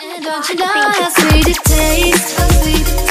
And don't you know how sweet it tastes? How sweet it